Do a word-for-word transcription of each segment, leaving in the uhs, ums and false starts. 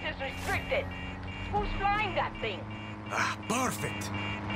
is restricted. Who's flying that thing? Ah, perfect!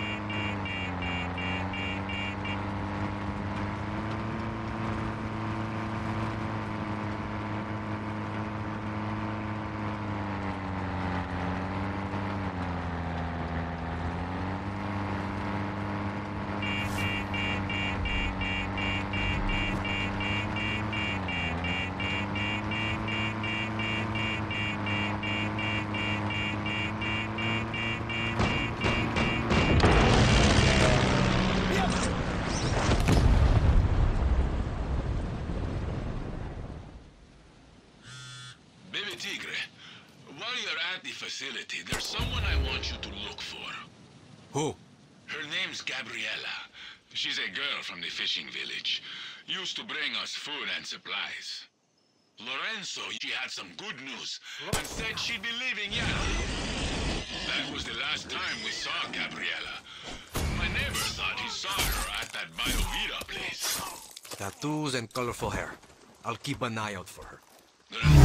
Facility, there's someone I want you to look for. Who? Her name's Gabriella. She's a girl from the fishing village. Used to bring us food and supplies. Lorenzo, she had some good news and said she'd be leaving Yara. That was the last time we saw Gabriella. My neighbor thought he saw her at that Biovita place. Tattoos and colorful hair. I'll keep an eye out for her. Then